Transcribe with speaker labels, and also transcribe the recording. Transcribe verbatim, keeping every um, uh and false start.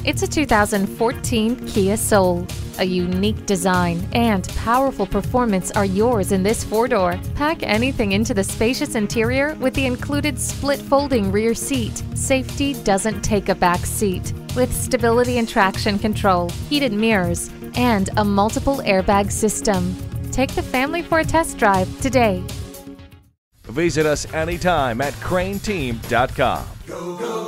Speaker 1: It's a two thousand fourteen Kia Soul. A unique design and powerful performance are yours in this four-door. Pack anything into the spacious interior with the included split folding rear seat. Safety doesn't take a back seat. With stability and traction control, heated mirrors, and a multiple airbag system. Take the family for a test drive today.
Speaker 2: Visit us anytime at crain team dot com.
Speaker 3: Go, go.